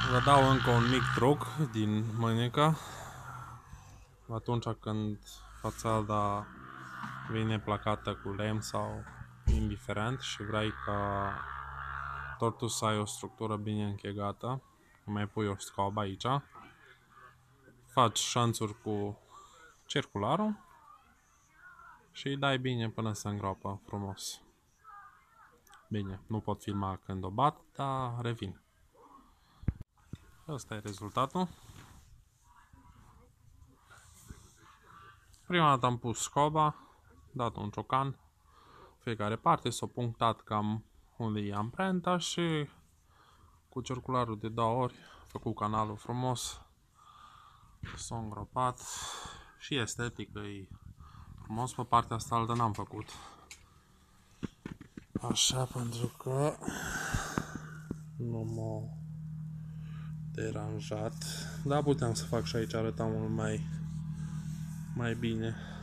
Vă dau încă un mic truc din mânecă. Atunci când fațada vine placată cu lemn sau indiferent și vrei ca tortul să ai o structură bine închegată, mai pui o scobă aici, faci șanțuri cu circularul și îi dai bine până se îngroapă frumos. Bine, nu pot filma când o bat, dar revin. Ăsta e rezultatul. Prima dată am pus scoba, dat un ciocan, fiecare parte s-a punctat cam unde e amprenta și cu circularul de 2 ori a făcut canalul frumos, s-a îngropat și estetic e frumos. Pe partea asta altă n-am făcut așa pentru că nu m-a deranjat, dar puteam să fac și aici, arăta mult mai bine.